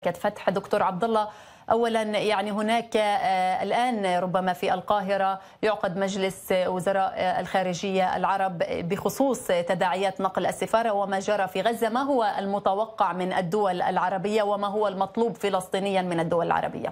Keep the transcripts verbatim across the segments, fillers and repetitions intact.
فتح. دكتور عبد الله، اولا يعني هناك الان ربما في القاهره يعقد مجلس وزراء الخارجيه العرب بخصوص تداعيات نقل السفاره وما جرى في غزه. ما هو المتوقع من الدول العربيه وما هو المطلوب فلسطينيا من الدول العربيه؟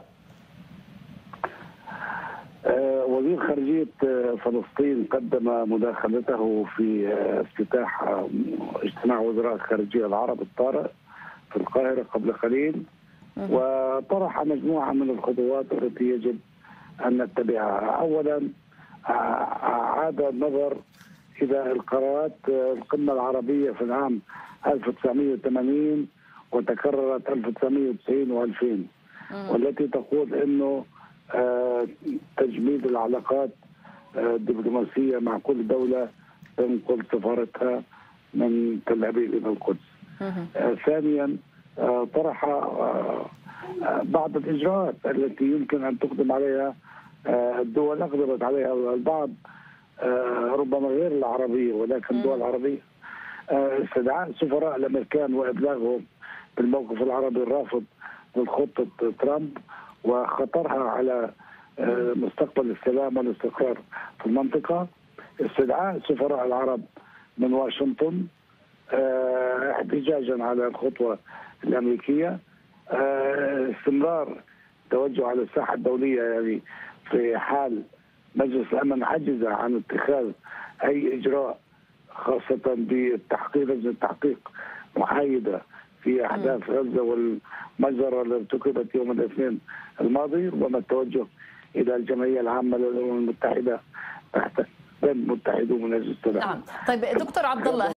وزير خارجيه فلسطين قدم مداخلته في افتتاح اجتماع وزراء الخارجيه العرب الطارئ في القاهره قبل قليل، وطرح مجموعة من الخطوات التي يجب أن نتبعها. أولا أعاد النظر إلى القرارات القمة العربية في العام ألف وتسعمئة وثمانين وتكررت ألف وتسعمئة وتسعين وألفين، والتي تقول أنه تجميد العلاقات الدبلوماسية مع كل دولة تنقل سفارتها من تل أبيب إلى القدس. ثانيا طرح بعض الإجراءات التي يمكن أن تقدم عليها الدول، أقدمت عليها البعض ربما غير العربية ولكن دول عربية، استدعاء سفراء الأمريكان وإبلاغهم بالموقف العربي الرافض لخطة ترامب وخطرها على مستقبل السلام والاستقرار في المنطقة، استدعاء سفراء العرب من واشنطن احتجاجا على الخطوة الأمريكية، استمرار توجه على الساحة الدولية، يعني في حال مجلس الأمن عجز عن اتخاذ أي إجراء خاصة بالتحقيق، لجنة التحقيق محايدة في أحداث غزة والمجزرة التي ارتكبت يوم الاثنين الماضي، ربما التوجه إلى الجمعية العامة للأمم المتحدة تحت متحدون من اجل السلام. نعم، طيب دكتور عبد الله،